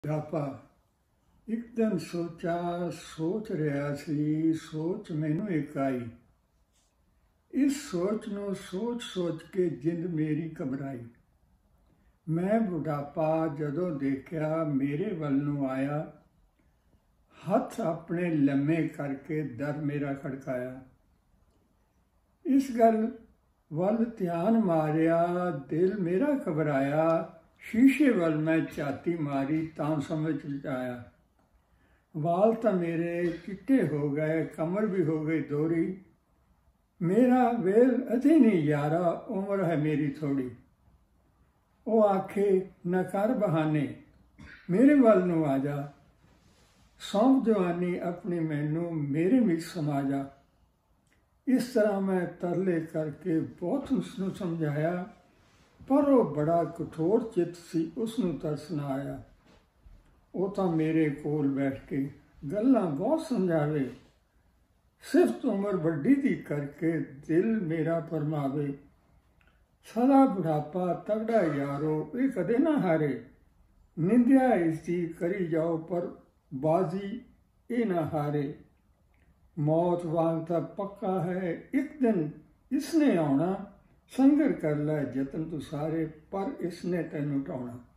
ਬੁਢਾਪਾ। ਇੱਕ ਦਿਨ ਸੋਚ ਰਿਹਾ ਸੀ, ਸੋਚ ਮੈਨੂੰ ਇੱਕ ਆਈ। ਇਸ ਸੋਚ ਨੂੰ ਸੋਚ ਕੇ ਜਿੰਦ ਮੇਰੀ ਘਬਰਾਈ। ਮੈਂ ਬੁਢਾਪਾ ਜਦੋਂ ਦੇਖਿਆ ਮੇਰੇ ਵੱਲ ਨੂੰ ਆਇਆ, ਹੱਥ ਆਪਣੇ ਲੰਮੇ ਕਰਕੇ ਦਰ ਮੇਰਾ ਖੜਕਾਇਆ। ਇਸ ਗੱਲ ਵੱਲ ਧਿਆਨ ਮਾਰਿਆ, ਦਿਲ ਮੇਰਾ ਘਬਰਾਇਆ। ਸ਼ੀਸ਼ੇ ਵੱਲ ਮੈਂ ਝਾਤੀ ਮਾਰੀ ਤਾਂ ਸਮਝ ਵਿੱਚ ਆਇਆ, ਵਾਲ ਤਾਂ ਮੇਰੇ ਚਿੱਟੇ ਹੋ ਗਏ, ਕਮਰ ਵੀ ਹੋ ਗਈ ਦੋਹਰੀ। ਮੇਰਾ ਵੇਲ ਅਜੇ ਨਹੀਂ ਯਾਰਾ, ਉਮਰ ਹੈ ਮੇਰੀ ਥੋੜੀ। ਉਹ ਆਖੇ ਨਾ ਕਰ ਬਹਾਨੇ, ਮੇਰੇ ਵੱਲ ਨੂੰ ਆ ਜਾ। ਸੌਂਪ ਜਵਾਨੀ ਆਪਣੀ ਮੈਨੂੰ, ਮੇਰੇ ਵਿੱਚ ਸਮਾ ਜਾ। ਇਸ ਤਰ੍ਹਾਂ ਮੈਂ ਤਰਲੇ ਕਰਕੇ ਬਹੁਤ ਉਸਨੂੰ ਸਮਝਾਇਆ, ਪਰ ਉਹ ਬੜਾ ਕਠੋਰ ਚਿੱਤ ਸੀ, ਉਸਨੂੰ ਤਰਸ ਨਾ ਆਇਆ। ਉਹ ਤਾਂ ਮੇਰੇ ਕੋਲ ਬੈਠ ਕੇ ਗੱਲਾਂ ਬਹੁਤ ਸਮਝਾਵੇ, ਸਿਫਤ ਉਮਰ ਵੱਡੀ ਦੀ ਕਰਕੇ ਦਿਲ ਮੇਰਾ ਫਰਮਾਵੇ। ਸਦਾ ਬੁਢਾਪਾ ਤਗੜਾ ਯਾਰੋ, ਇਹ ਕਦੇ ਨਾ ਹਾਰੇ। ਨਿੰਦਿਆ ਇਸਦੀ ਕਰੀ ਜਾਓ, ਪਰ ਬਾਜ਼ੀ ਇਹ ਨਾ ਹਾਰੇ। ਮੌਤ ਵਾਂਗ ਤਾਂ ਪੱਕਾ ਹੈ, ਇੱਕ ਦਿਨ ਇਸਨੇ ਆਉਣਾ। ਸੰਗਰ ਕਰ ਲੈ ਜਤਨ ਤੂੰ ਸਾਰੇ, ਪਰ ਇਸਨੇ ਤੈਨੂੰ ਢਾਉਣਾ।